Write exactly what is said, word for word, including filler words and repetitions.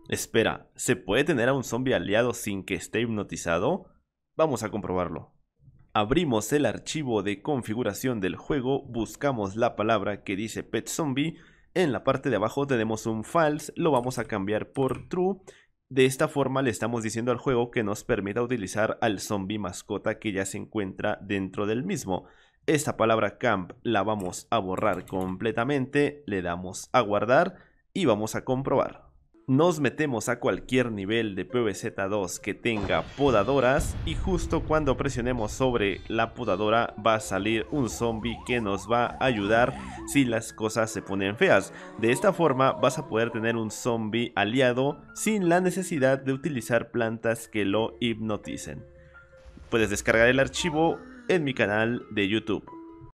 Espera, ¿se puede tener a un zombie aliado sin que esté hipnotizado? Vamos a comprobarlo. Abrimos el archivo de configuración del juego, buscamos la palabra que dice Pet Zombie, en la parte de abajo tenemos un false, lo vamos a cambiar por true. De esta forma le estamos diciendo al juego que nos permita utilizar al zombie mascota que ya se encuentra dentro del mismo. Esta palabra camp la vamos a borrar completamente, le damos a guardar y vamos a comprobar. Nos metemos a cualquier nivel de P V Z dos que tenga podadoras y justo cuando presionemos sobre la podadora va a salir un zombie que nos va a ayudar si las cosas se ponen feas. De esta forma vas a poder tener un zombie aliado sin la necesidad de utilizar plantas que lo hipnoticen. Puedes descargar el archivo en mi canal de YouTube.